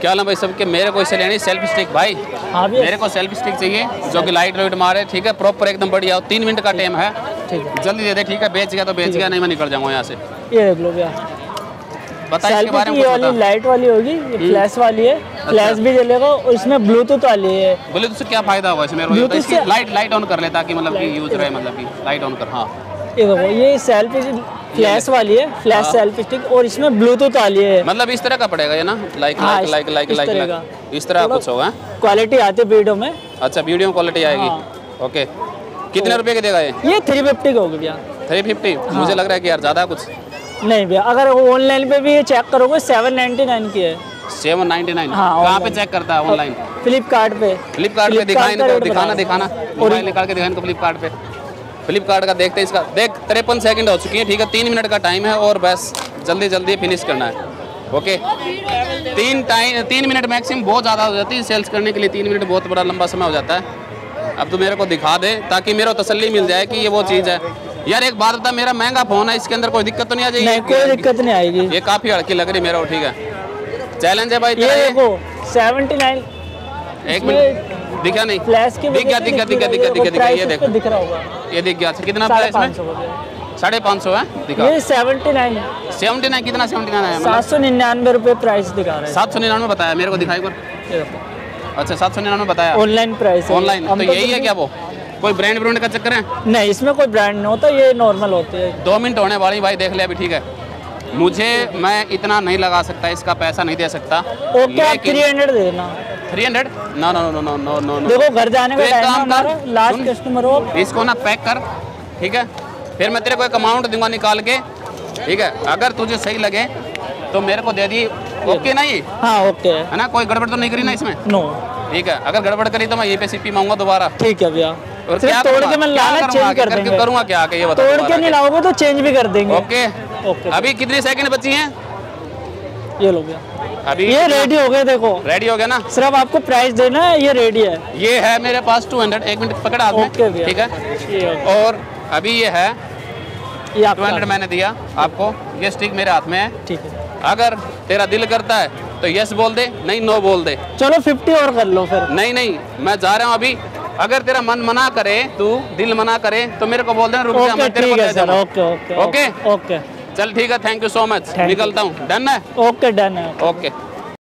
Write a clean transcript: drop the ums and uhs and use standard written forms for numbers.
क्या हाल है भाई सबके। मेरे को इसे लेनी सेल्फी स्टिक भाई। हाँ मेरे को सेल्फी स्टिक चाहिए जो कि लाइट वाइट मारे, ठीक है, प्रॉपर एकदम बढ़िया हो। 3 मिनट का टाइम है, ठीक है, जल्दी दे दे, ठीक है। बेच गया तो बेच गया, नहीं मैं निकल जाऊंगा यहाँ से। ये देख लो भैया, बताइए इसके बारे में ये कुछ वाली बता। लाइट वाली होगी, फ्लैश वाली है, फ्लैश भी जलेगा और इसमें ब्लूटूथ वाली है। ब्लूटूथ से क्या फायदा होगा इसमें? ब्लूटूथ इसकी से लाइट ऑन कर ले ताकि मतलब कि यूज रहे, मतलब कि लाइट ऑन कर। हाँ ये देखो, ये सेल्फी फ्लैश वाली है, फ्लैश सेल्फी स्टिक, और इसमें ब्लूटूथ वाली है। मतलब इस तरह का पड़ेगा ये ना, लाइक हाँ, लाइक लाइक इस लाइक तरह लाइक का। इस तरह कुछ होगा। क्वालिटी आती है वीडियो में। अच्छा वीडियो में क्वालिटी आएगी। ओके, कितने रुपए के देगा ये? 350 का होगी भैया। 350? मुझे लग रहा है कि यार ज़्यादा कुछ। नहीं भैया, अगर ऑनलाइन पे भी ये चेक करोगे 799 की है। 799? हाँ, कहाँ पे online। चेक करता है? ऑनलाइन? फ्लिपकार्ट पे। फ्लिपकार्ट पे दिखाएं इनको, दिखाना मोबाइल निकाल के दिखाएं इनको फ्लिपकार्ट पे। फ्लिपकार्ट का देखते हैं इसका। देख 53 सेकंड हो चुकी है, ठीक है, 3 मिनट का टाइम है और बस जल्दी जल्दी फिनिश करना है। ओके, 3 मिनट मैक्सिमम बहुत ज़्यादा हो जाती है सेल्स करने के लिए। 3 मिनट बहुत बड़ा लंबा समय हो जाता है। अब तो मेरे को दिखा दे ताकि मेरे को तसल्ली मिल जाए कि ये वो चीज़ है। यार एक बात बता, मेरा महंगा फ़ोन है, इसके अंदर कोई दिक्कत तो नहीं आ जाएगी? नहीं, कोई दिक्कत नहीं आएगी। ये काफ़ी हल्की लग रही मेरे को, ठीक है। चैलेंज है भाई। ये देखो 79। एक मिनट, दिखा नहीं? फ्लैश की दिख गया वजह से दिख गया नहीं दिख गया दिख गया दिख गया, ये देखो दिख रहा होगा, ये दिख गया। अच्छा कितना प्राइस इसमें? 550 है, दिखा। ये 79 79 कितना? 79 है, 799 रुपये प्राइस दिखा रहा है। 799 बताया मेरे को, दिखाई पर। ये देखो, अच्छा 799 बताया ऑनलाइन प्राइस है। ऑनलाइन। तो यही है क्या? वो कोई ब्रांड का चक्कर है? नहीं, इसमें कोई ब्रांड नहीं होता, ये नॉर्मल होती है। 2 मिनट होने वाली भाई, देख ले अभी, ठीक है। मुझे मैं इतना नहीं लगा सकता, इसका पैसा नहीं दे सकता। ओके, आप 300 दे देना। 300? No no no no no no. देखो घर जाने का तो एक टाइम है काम कर, हमारा, लास्ट सुन, कस्टमर हो। इसको ना पैक कर, ठीक है, फिर मैं तेरे को एक अमाउंट दूंगा निकाल के, ठीक है। अगर तुझे सही लगे तो मेरे को दे दी। ओके ना? ये हाँ ओके है ना, कोई गड़बड़ तो नहीं करी ना इसमें? नो, ठीक है। अगर गड़बड़ करी तो मैं ये पे सीपी मांगूंगा दोबारा। ठीक है भैया। और सिर्फ क्या तोड़ करूंगा? के मैं क्या लाना करूंगा चेंज आगे? कर देंगे। करूंगा क्या आके ये बता? तोड़ के नहीं लाओगे तो चेंज भी कर देंगे। ओके ओके, अभी कितनी सेकंड बची हैं? ये लो भैया, अभी ये रेडी हो गए। देखो रेडी हो गया ना? सिर्फ आपको प्राइस देना है, ये रेडी है। ये है मेरे पास 200। 1 मिनट पकड़ा हाथ में, ओके भैया, ठीक है। ये और अभी ये है ये आपका 200 मैंने दिया आपको। ये स्टिक मेरे हाथ में है, ठीक है। अगर तेरा दिल करता है तो यस बोल दे, नहीं नो बोल दे। चलो 50 और कर लो फिर। नहीं नहीं, मैं जा रहा हूँ अभी। अगर तेरा मन मना करे, तू दिल मना करे तो मेरे को बोल देना, रुक जा, ओके मैं तेरे को ठीक है दे सर, दूंगा। ओके ओके ओके ओके चल ठीक है, thank you so much. you। निकलता हूँ, डन है? ओके डन है। ओके।